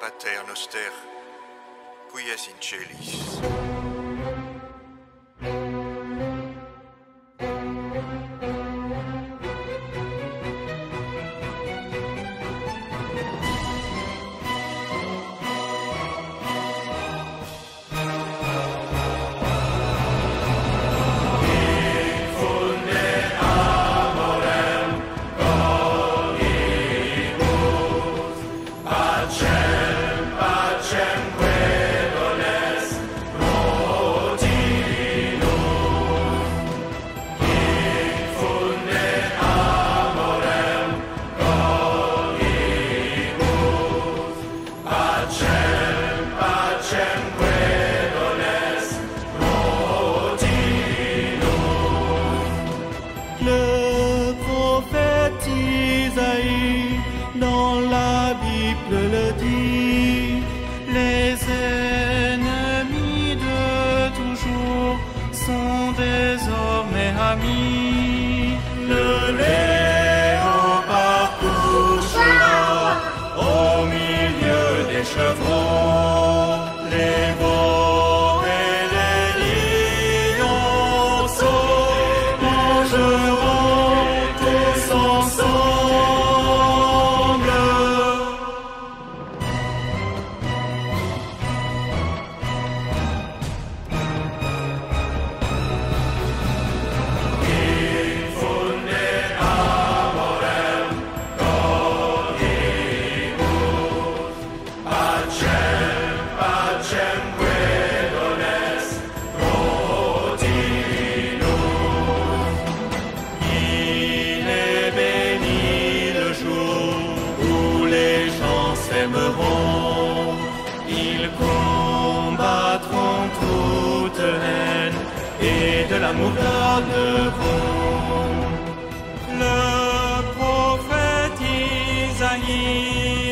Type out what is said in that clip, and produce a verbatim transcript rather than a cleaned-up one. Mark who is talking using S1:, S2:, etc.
S1: Pater noster, qui es in celis.
S2: Le prophète Isaïe dans la Bible le dit, les ennemis de toujours sont désormais amis. Le léopard couchera au milieu des chevrons, les veaux et les lionceaux mangeront tous ensemble. Ils combattront toute haine et de l'amour garderont. Le prophète Isaïe